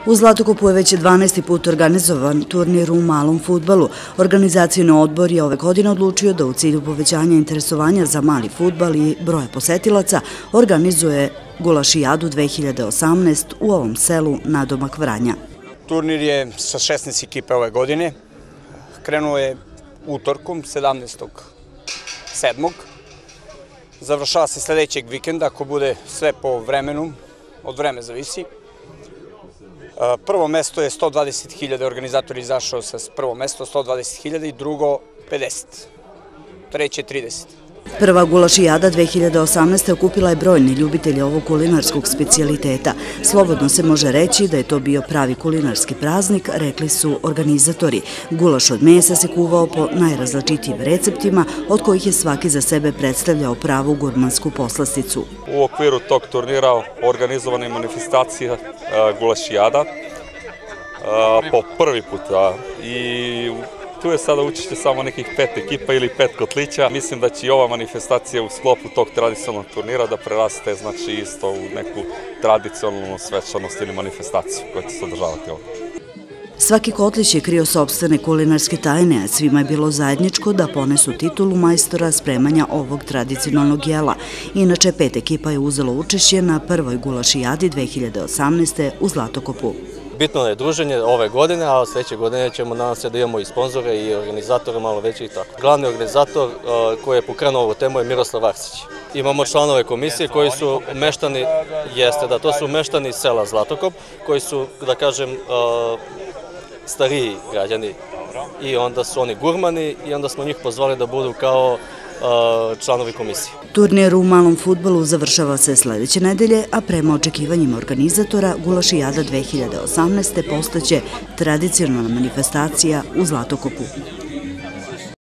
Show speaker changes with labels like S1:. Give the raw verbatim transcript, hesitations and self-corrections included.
S1: U Zlatokopu je već dvanaesti put organizovan turnir u malom fudbalu. Organizacioni odbor je ove godine odlučio da u cilju povećanja interesovanja za mali fudbal i broja posetilaca organizuje Gulašijadu dve hiljade osamnaest u ovom selu nadomak Vranja.
S2: Turnir je sa šesnaest ekipe ove godine. Krenuo je utorkom, sedamnaestog sedmog Završava se sledećeg vikenda, ako bude sve po vremenu, od vreme zavisi. Prvo mesto je sto dvadeset hiljada, organizator izašao sa prvo mesto sto dvadeset hiljada i drugo pedeset, treće trideset.
S1: Prva Gulašijada dve hiljade osamnaeste. okupila je brojni ljubitelje ovog kulinarskog specijaliteta. Slobodno se može reći da je to bio pravi kulinarski praznik, rekli su organizatori. Gulaš od mesa se kuvao po najrazličitijim receptima, od kojih je svaki za sebe predstavljao pravu gurmansku poslasticu.
S3: U okviru tog turnira organizovana je manifestacija Gulašijada po prvi put i tu je sada učešće samo nekih pet ekipa ili pet kotlića. Mislim da će i ova manifestacija u sklopu tog tradicionalnog turnira da preraste, znači isto u neku tradicionalnu svečanost ili manifestaciju koja će se održavati ovdje.
S1: Svaki kotlić je krio sopstvene kulinarske tajne, a svima je bilo zajedničko da ponesu titulu majstora spremanja ovog tradicionalnog jela. Inače, pet ekipa je uzelo učešće na prvoj Gulašijadi dve hiljade osamnaeste. u Zlatokopu.
S4: Bitno je druženje ove godine, a sledeće godine ćemo nadam se da imamo i sponzore i organizatore malo veće i tako. Glavni organizator koji je pokrenuo ovu temu je Miroslav Arsić. Imamo članove komisije koji su meštani, jeste da to su meštani sela Zlatokop, koji su, da kažem, stariji građani i onda su oni gurmani i onda smo njih pozvali da budu kao članovi komisije.
S1: Turnir u malom fudbalu završava se sledeće nedelje, a prema očekivanjima organizatora Gulašijada dve hiljade osamnaeste. postaće tradicionalna manifestacija u Zlatokopu.